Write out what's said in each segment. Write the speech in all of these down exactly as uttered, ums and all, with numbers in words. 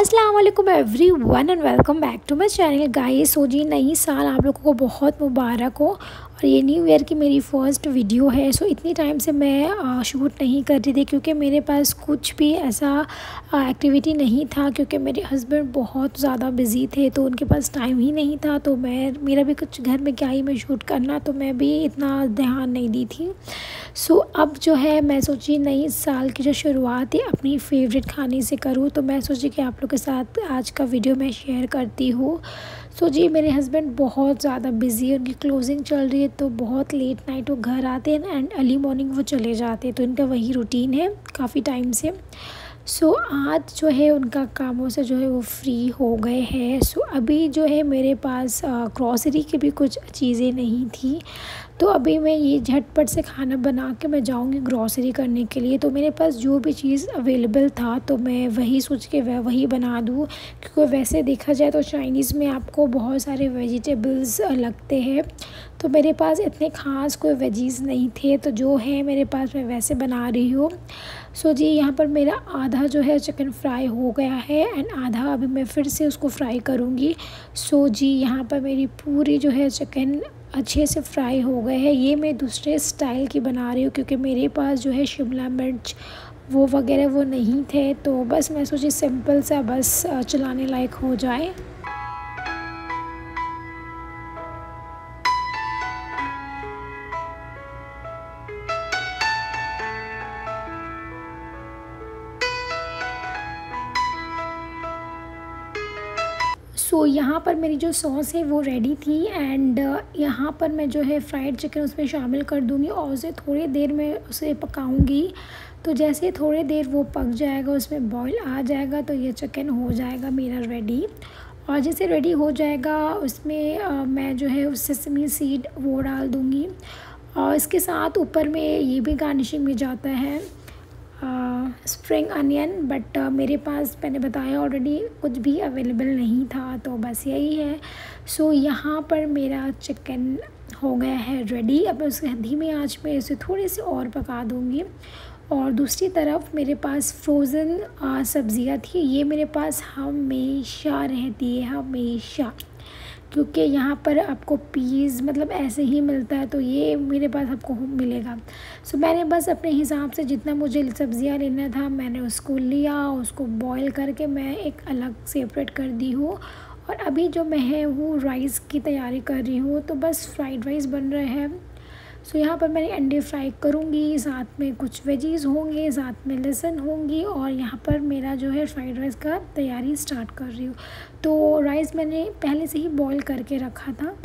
अस्सलाम वालेकुम everyone and welcome back to my channel guys. So जी नई साल आप लोगों को बहुत मुबारक हो और ये न्यू ईयर की मेरी फ़र्स्ट वीडियो है। सो इतनी टाइम से मैं शूट नहीं कर रही थी क्योंकि मेरे पास कुछ भी ऐसा एक्टिविटी नहीं था, क्योंकि मेरे हस्बैंड बहुत ज़्यादा बिज़ी थे तो उनके पास टाइम ही नहीं था। तो मैं मेरा भी कुछ घर में क्या ही मैं शूट करना, तो मैं भी इतना ध्यान नहीं दी थी। सो अब जो है मैं सोची नई साल की जो शुरुआत है अपनी फेवरेट खाने से करूँ, तो मैं सोची कि आप लोग के साथ आज का वीडियो मैं शेयर करती हूँ। सो जी मेरे हस्बैंड बहुत ज़्यादा बिज़ी है, उनकी क्लोजिंग चल रही है तो बहुत लेट नाइट वो घर आते हैं एंड अर्ली मॉर्निंग वो चले जाते हैं, तो इनका वही रूटीन है काफ़ी टाइम से। सो so, आज जो है उनका कामों से जो है वो फ्री हो गए हैं। सो so, अभी जो है मेरे पास ग्रॉसरी की भी कुछ चीज़ें नहीं थी, तो अभी मैं ये झटपट से खाना बना के मैं जाऊंगी ग्रॉसरी करने के लिए। तो मेरे पास जो भी चीज़ अवेलेबल था तो मैं वही सोच के वह वही बना दूँ, क्योंकि वैसे देखा जाए तो चाइनीज़ में आपको बहुत सारे वेजिटेबल्स लगते हैं, तो मेरे पास इतने ख़ास कोई वेजीज़ नहीं थे, तो जो है मेरे पास मैं वैसे बना रही हूँ। सो जी यहाँ पर मेरा आधा जो है चिकन फ्राई हो गया है एंड आधा अभी मैं फिर से उसको फ्राई करूँगी। सो जी यहाँ पर मेरी पूरी जो है चिकन अच्छे से फ्राई हो गए हैं। ये मैं दूसरे स्टाइल की बना रही हूँ क्योंकि मेरे पास जो है शिमला मिर्च वो वगैरह वो नहीं थे, तो बस मैं सोची सिंपल सा बस चलाने लायक हो जाए। सो so, यहाँ पर मेरी जो सॉस है वो रेडी थी एंड यहाँ पर मैं जो है फ्राइड चिकन उसमें शामिल कर दूँगी और उसे थोड़ी देर में उसे पकाऊँगी। तो जैसे थोड़ी देर वो पक जाएगा, उसमें बॉईल आ जाएगा, तो ये चिकन हो जाएगा मेरा रेडी। और जैसे रेडी हो जाएगा उसमें आ, मैं जो है सेसमी सीड वो डाल दूँगी और इसके साथ ऊपर में ये भी गार्निशिंग में जाता है स्प्रिंग अनियन, बट मेरे पास मैंने बताया ऑलरेडी कुछ भी अवेलेबल नहीं था, तो बस यही है। सो so, यहाँ पर मेरा चिकन हो गया है रेडी। अब मैं उसके धीमी आंच में इसे थोड़ी सी और पका दूँगी। और दूसरी तरफ मेरे पास फ्रोज़न सब्ज़ियाँ थी, ये मेरे पास हमेशा रहती है हमेशा, क्योंकि यहाँ पर आपको पीस मतलब ऐसे ही मिलता है, तो ये मेरे पास आपको मिलेगा। सो मैंने बस अपने हिसाब से जितना मुझे सब्ज़ियाँ लेना था मैंने उसको लिया, उसको बॉईल करके मैं एक अलग सेपरेट कर दी हूँ। और अभी जो मैं है वो राइस की तैयारी कर रही हूँ, तो बस फ्राइड राइस बन रहे हैं। सो यहाँ पर मैंने अंडे फ्राई करूँगी, साथ में कुछ वेजीज़ होंगे, साथ में लहसुन होंगी, और यहाँ पर मेरा जो है फ्राइड राइस का तैयारी स्टार्ट कर रही हूँ। तो राइस मैंने पहले से ही बॉईल करके रखा था।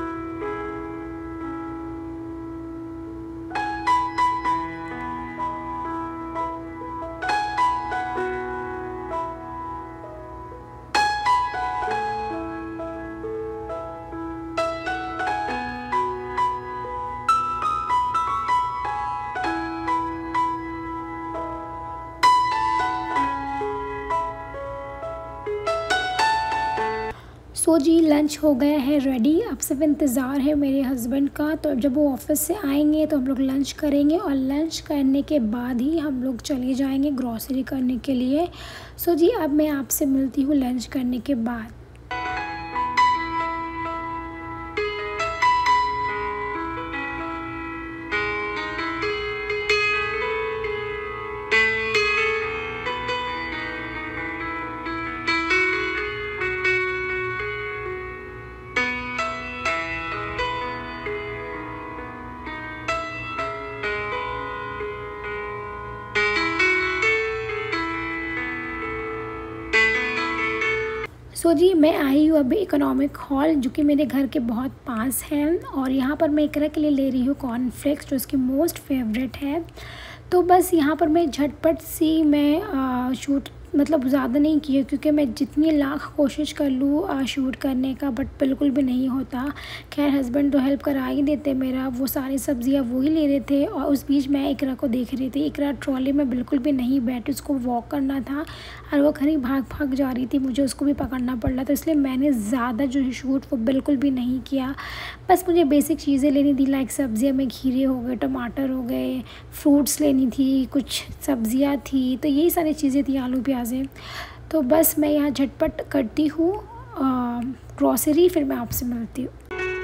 सो जी लंच हो गया है रेडी। अब सिर्फ इंतज़ार है मेरे हस्बैंड का, तो जब वो ऑफिस से आएंगे तो हम लोग लंच करेंगे और लंच करने के बाद ही हम लोग चले जाएंगे ग्रॉसरी करने के लिए। सो जी अब मैं आपसे मिलती हूँ लंच करने के बाद। सो so जी मैं आई हूँ अभी इकोनॉमिक हॉल, जो कि मेरे घर के बहुत पास है, और यहाँ पर मैं इकरा के लिए ले रही हूँ कॉर्नफ्लेक्स जो उसकी मोस्ट फेवरेट है। तो बस यहाँ पर मैं झटपट सी मैं आ, शूट मतलब ज़्यादा नहीं किया, क्योंकि मैं जितनी लाख कोशिश कर लूँ शूट करने का बट बिल्कुल भी नहीं होता। खैर हस्बैंड तो हेल्प करा ही देते मेरा, वो सारी सब्जियाँ वो ही ले रहे थे और उस बीच मैं इकरा को देख रही थी। इकरा ट्रॉली में बिल्कुल भी नहीं बैठी, उसको वॉक करना था और वो खरी भाग भाग जा रही थी, मुझे उसको भी पकड़ना पड़ रहा था, इसलिए मैंने ज़्यादा जो है शूट वो बिल्कुल भी नहीं किया। बस मुझे बेसिक चीज़ें लेनी थी, लाइक सब्जियाँ में खीरे हो गए, टमाटर हो गए, फ्रूट्स लेनी थी, कुछ सब्जियाँ थी, तो यही सारी चीज़ें थी, आलू प्याज़ें। तो बस मैं यहाँ झटपट करती हूँ ग्रॉसरी, फिर मैं आपसे मिलती हूँ।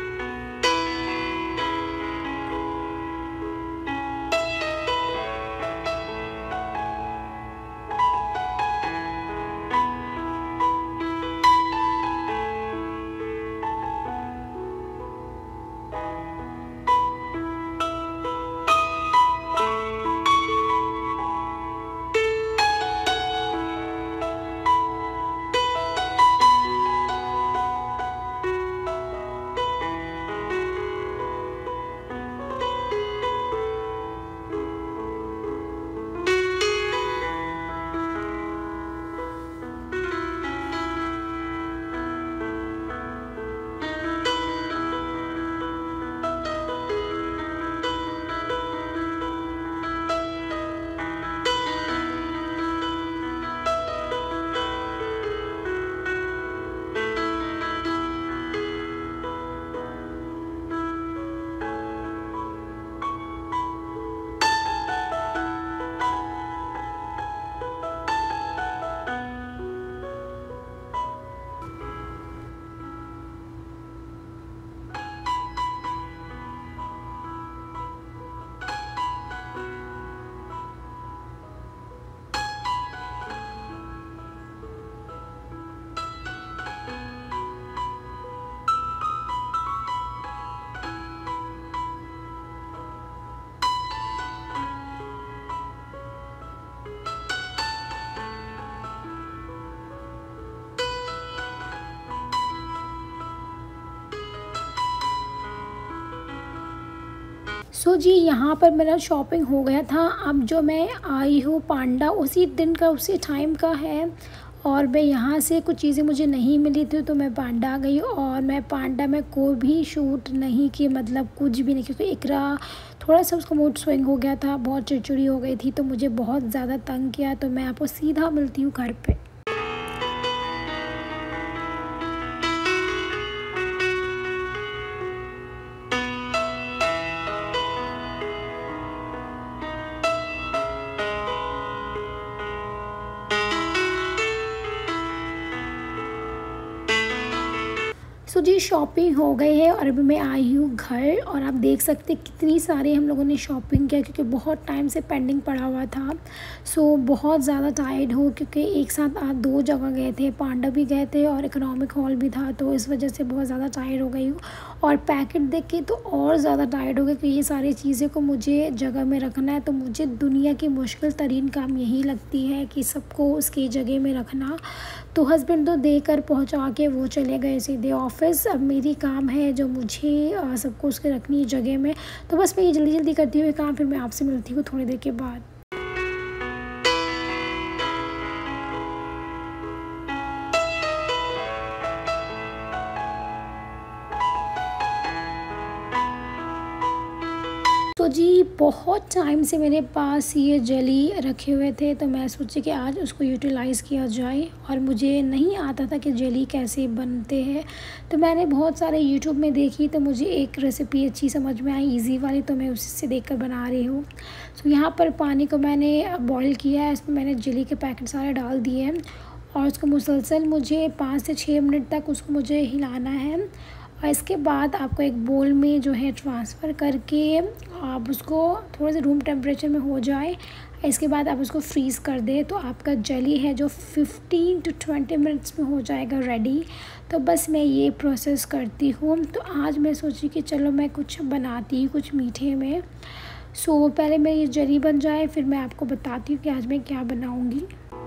सो so जी यहाँ पर मेरा शॉपिंग हो गया था। अब जो मैं आई हूँ पांडा उसी दिन का उसी टाइम का है, और मैं यहाँ से कुछ चीज़ें मुझे नहीं मिली थी तो मैं पांडा आ गई। और मैं पांडा में कोई भी शूट नहीं की, मतलब कुछ भी नहीं, क्योंकि इकरा थोड़ा सा उसका मूड स्विंग हो गया था, बहुत चिड़चिड़ी हो गई थी, तो मुझे बहुत ज़्यादा तंग किया। तो मैं आपको सीधा मिलती हूँ घर पे। सो जी शॉपिंग हो गई है और अभी मैं आई हूँ घर, और आप देख सकते हैं कितनी सारी हम लोगों ने शॉपिंग किया, क्योंकि बहुत टाइम से पेंडिंग पड़ा हुआ था। सो बहुत ज़्यादा टायर्ड हूँ, क्योंकि एक साथ आज दो जगह गए थे, पांडा भी गए थे और इकोनॉमिक हॉल भी था, तो इस वजह से बहुत ज़्यादा टायर्ड हो गई हूँ। और पैकेट देख के तो और ज़्यादा टायर्ड हो गई, क्योंकि ये सारी चीज़ें को मुझे जगह में रखना है। तो मुझे दुनिया की मुश्किल तरीन काम यही लगती है कि सबको उसकी जगह में रखना। तो हस्बैंड तो देकर पहुंचा के वो चले गए सीधे ऑफिस। अब मेरी काम है जो मुझे सबको उसके रखनी है जगह में। तो बस मैं ये जल्दी जल्दी करती हुई काम, फिर मैं आपसे मिलती हूँ थोड़ी देर के बाद। तो जी बहुत टाइम से मेरे पास ये जेली रखे हुए थे, तो मैं सोची कि आज उसको यूटिलाइज़ किया जाए। और मुझे नहीं आता था कि जेली कैसे बनते हैं, तो मैंने बहुत सारे यूट्यूब में देखी, तो मुझे एक रेसिपी अच्छी समझ में आई इजी वाली, तो मैं उसी से देखकर बना रही हूँ। तो यहाँ पर पानी को मैंने बॉईल किया है, इसमें मैंने जेली के पैकेट सारे डाल दिए हैं, और उसको मुसलसल मुझे पाँच से छः मिनट तक उसको मुझे हिलाना है। और इसके बाद आपको एक बोल में जो है ट्रांसफ़र करके आप उसको थोड़े से रूम टेम्परेचर में हो जाए, इसके बाद आप उसको फ्रीज़ कर दें, तो आपका जेली है जो फिफ्टीन टू ट्वेंटी मिनट्स में हो जाएगा रेडी। तो बस मैं ये प्रोसेस करती हूँ। तो आज मैं सोची कि चलो मैं कुछ बनाती हूँ कुछ मीठे में। सो पहले मैं ये जेली बन जाए, फिर मैं आपको बताती हूँ कि आज मैं क्या बनाऊँगी।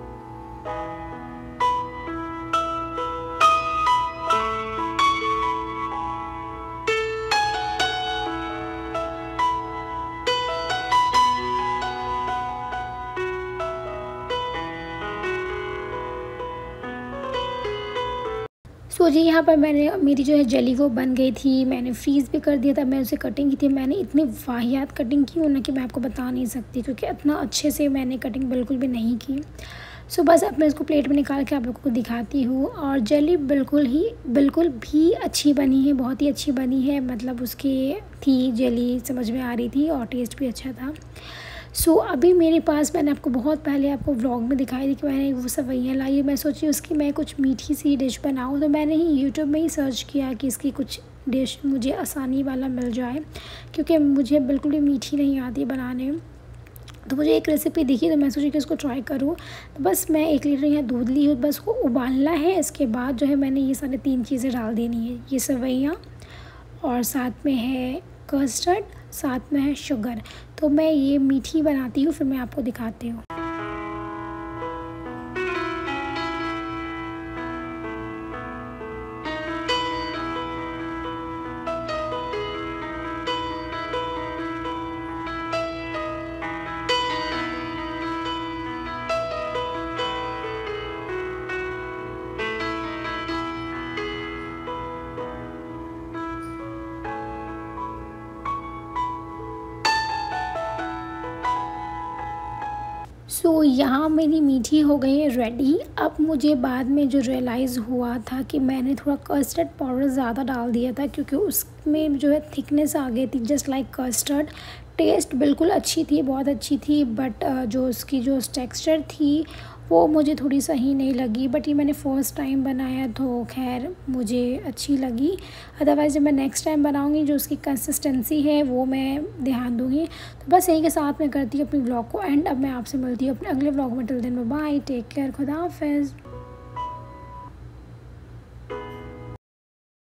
सो जी यहाँ पर मैंने मेरी जो है जेली वो बन गई थी, मैंने फ्रीज़ भी कर दिया था, मैं उसे कटिंग की थी। मैंने इतनी वाहियात कटिंग की हूँ ना कि मैं आपको बता नहीं सकती, क्योंकि इतना अच्छे से मैंने कटिंग बिल्कुल भी नहीं की। सो बस अब मैं इसको प्लेट में निकाल के आप लोगों को दिखाती हूँ। और जेली बिल्कुल ही बिल्कुल भी अच्छी बनी है, बहुत ही अच्छी बनी है, मतलब उसकी थी जेली समझ में आ रही थी और टेस्ट भी अच्छा था। सो so, अभी मेरे पास मैंने आपको बहुत पहले आपको व्लॉग में दिखाई थी कि मैंने वो सेवइयाँ लाई है। मैं सोची उसकी मैं कुछ मीठी सी डिश बनाऊँ, तो मैंने ही यूट्यूब में ही सर्च किया कि इसकी कुछ डिश मुझे आसानी वाला मिल जाए, क्योंकि मुझे बिल्कुल भी मीठी नहीं आती बनाने। तो मुझे एक रेसिपी दिखी तो मैं सोची कि इसको ट्राई करूँ। तो बस मैं एक लीटर यहाँ दूध ली हूँ, बस को उबालना है। इसके बाद जो है मैंने ये सारी तीन चीज़ें डाल देनी है, ये सेवइयाँ और साथ में है कस्टर्ड, साथ में है शुगर। तो मैं ये मीठी बनाती हूँ, फिर मैं आपको दिखाती हूँ। सो so, यहाँ मेरी मीठी हो गई है रेडी। अब मुझे बाद में जो रियलाइज़ हुआ था कि मैंने थोड़ा कस्टर्ड पाउडर ज़्यादा डाल दिया था, क्योंकि उसमें जो है थिकनेस आ गई थी जस्ट लाइक कस्टर्ड। टेस्ट बिल्कुल अच्छी थी, बहुत अच्छी थी, बट जो उसकी जो टेक्सचर थी वो मुझे थोड़ी सही नहीं लगी। बट ये मैंने फ़र्स्ट टाइम बनाया तो खैर मुझे अच्छी लगी। अदरवाइज़ जब मैं नेक्स्ट टाइम बनाऊंगी जो उसकी कंसिस्टेंसी है वो मैं ध्यान दूंगी। तो बस यही के साथ मैं करती हूँ अपनी व्लॉग को एंड। अब मैं आपसे मिलती हूँ अपने अगले व्लॉग में। Till then bye, take care, खुदा हाफिज़।